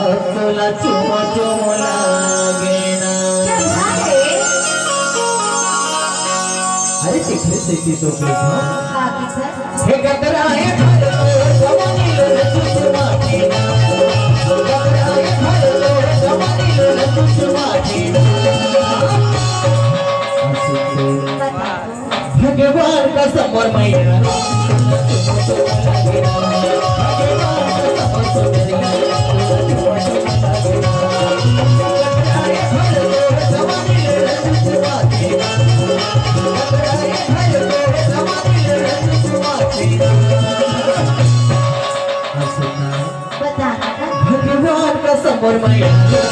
तुला चुमा चुमा लागेना। अरे तिकडे शेती तो हे गदराए जवानीलो चुचुमा घेना गदराए जवानीलो चुचुमा घेना। भगवान का समर मैया भगवान का समर मैया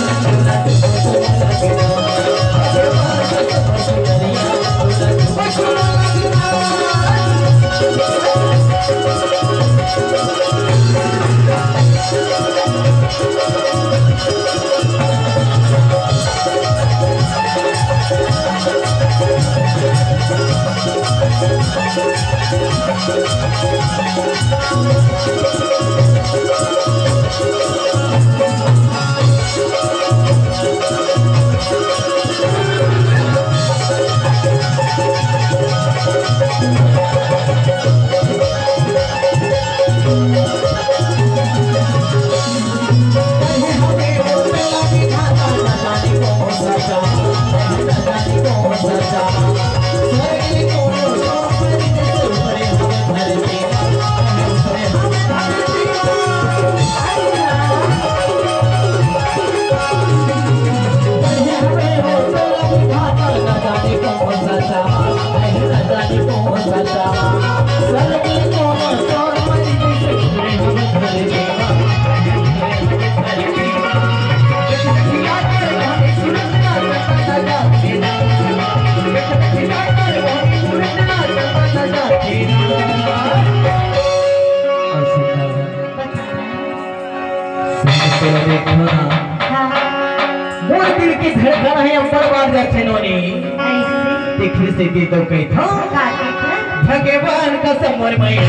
मोर दिल की धड़कन है अंबर बार दर्शनोनी देखी से दी तो कही था भगवान का समर मैया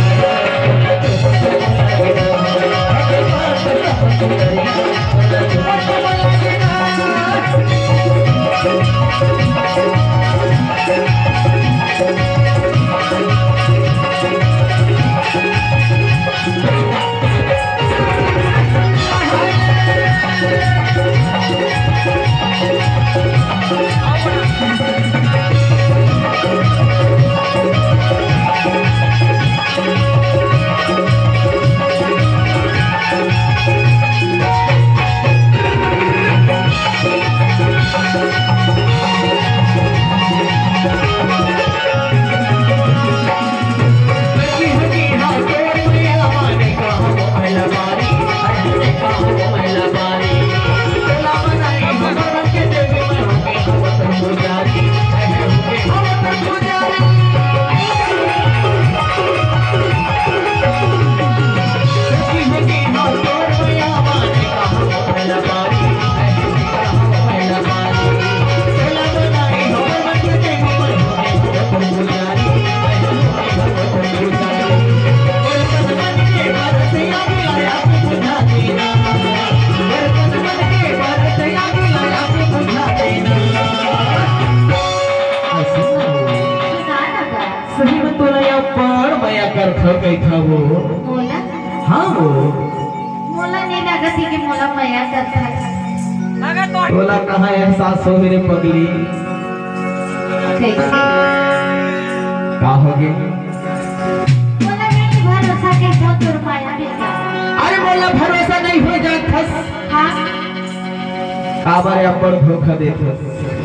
गई था वो मोला हाँ वो मोला नहीं लगा थी कि मोला मया करता लगा तो बोला कहाँ एहसास हो मेरे पगली कैसे क्या हो गया मोला नहीं भरोसा के बहुत दूर माया मिल गया। अरे बोला भरोसा नहीं हो जाए फस हाँ काबर अपन धोखा देते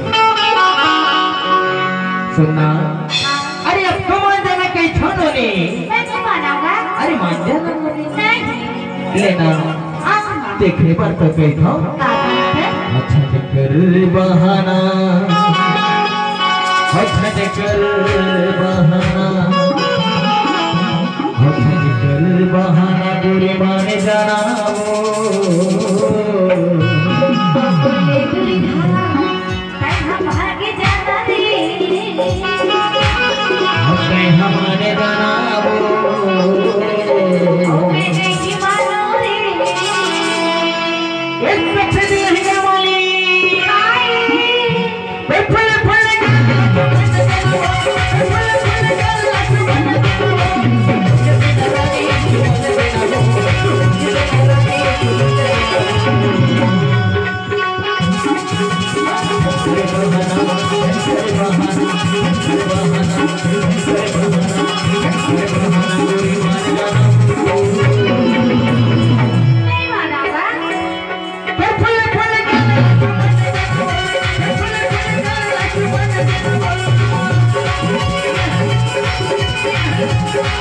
सुनना अरे अब तो मान जाना कहीं छोड़ो नहीं अरे मान जाना लेना देखे पर तो कही था अच्छा कर बहाना अच्छा कर बहाना अच्छा कर बहाना बुरी माने जाना हमारे गाना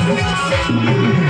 हाँ